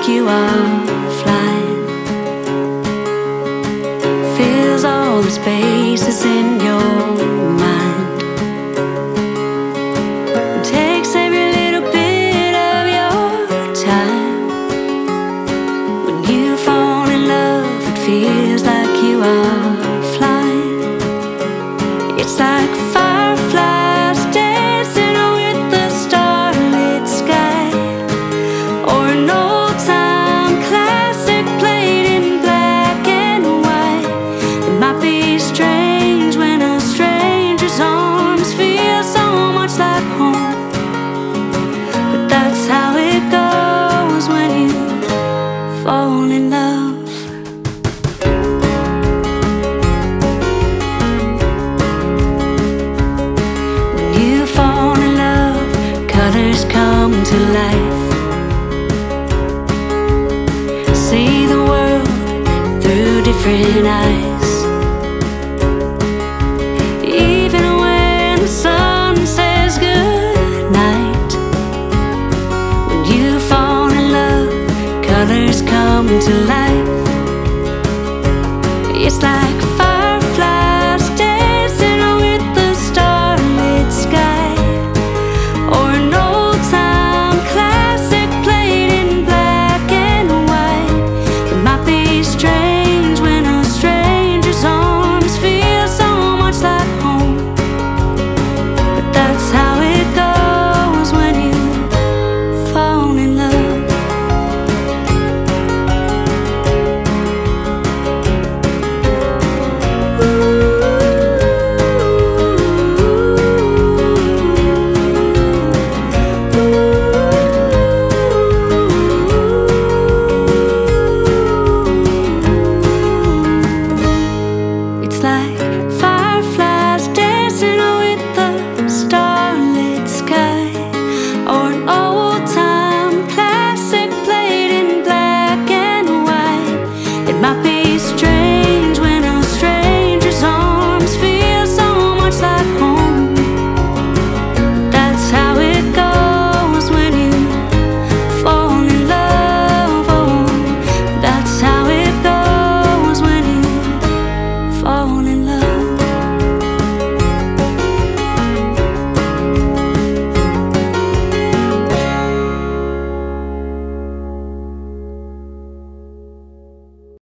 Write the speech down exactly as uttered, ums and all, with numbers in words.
like you are flying. Fills all the spaces in your mind. Takes every little bit of your time. When you fall in love, it feels like you are flying. It's like fireflies dancing with the starlit sky, or an old-time classic played in black and white. It might be strange when a stranger's arms feel so much like home, but that's how it goes when you fall in love. Colors come to life. See the world through different eyes. Even when the sun says goodnight, when you fall in love, colors come to life. It's like